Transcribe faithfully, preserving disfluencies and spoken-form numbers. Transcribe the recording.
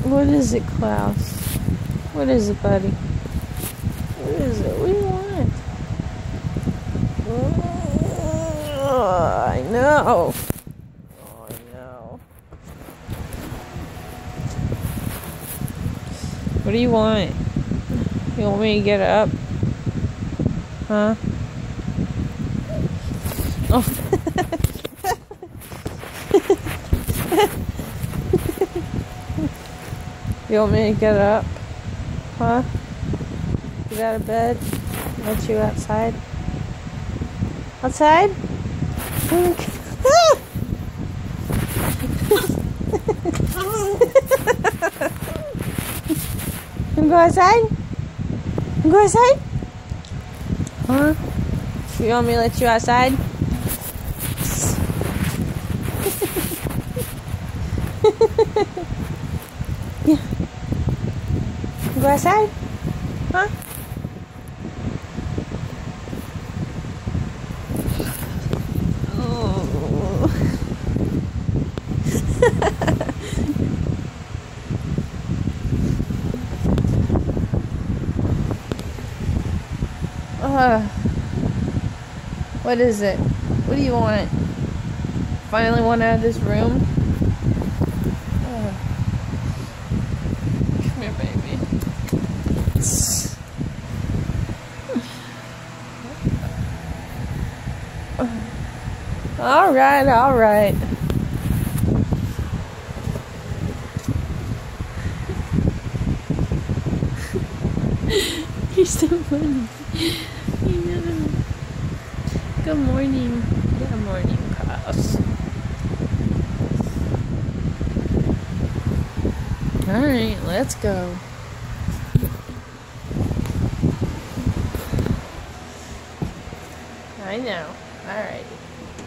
What is it, Klaus? What is it, buddy? What is it? What do you want? Oh, I know. Oh, I know. What do you want? You want me to get up? Huh? Oh. You want me to get up? Huh? Get out of bed? Let you outside? Outside? You go outside? You go outside? Huh? You want me to let you outside? Yeah. You go outside? Huh? Oh. uh, what is it? What do you want? Finally want out of this room? Uh, come here, baby. All right, all right. You're so funny. You know. Good morning. Good morning, Klaus. All right, let's go. I know. All right.